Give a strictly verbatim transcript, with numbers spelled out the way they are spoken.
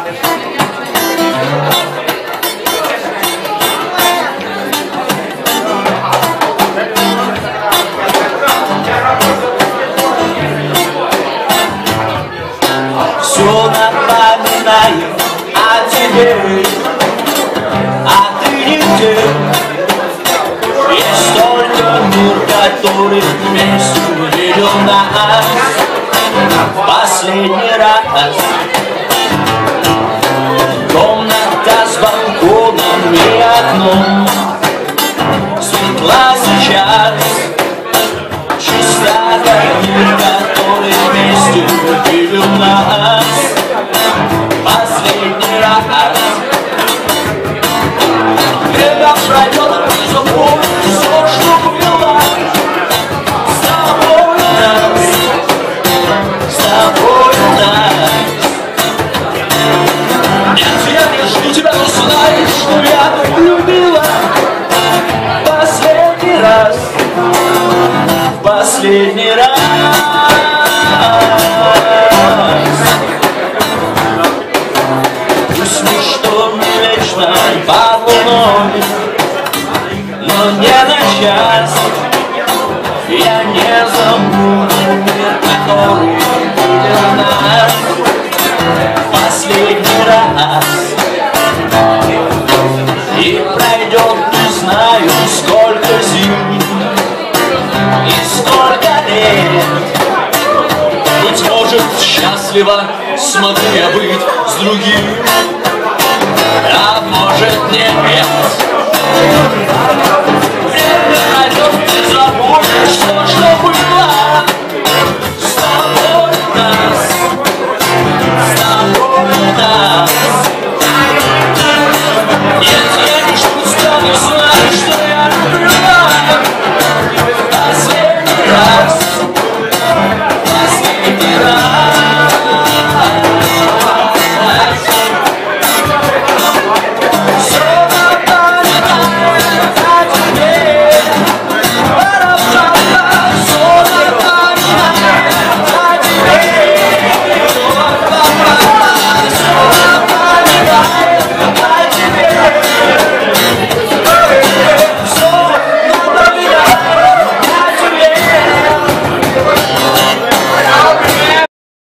Все напоминаю о тебе, а ты нигде. Есть только мир, который вместе увидел нас последний раз. Комната с балконом и окном светла сейчас. Чиста как мир, который вместе увидел нас последний раз. Время пройдет, забудь все, что было. С тобой нас, с тобой нас. Нет, я не жду тебя, но знай, что я любила последний раз, последний раз. Пусть ничто не вечно под луной, но не на час я не забуду мир, который видел нас последний раз. И пройдет, не знаю, сколько зим и сколько лет. Быть может, счастлива смогу я быть с другим, а может нет.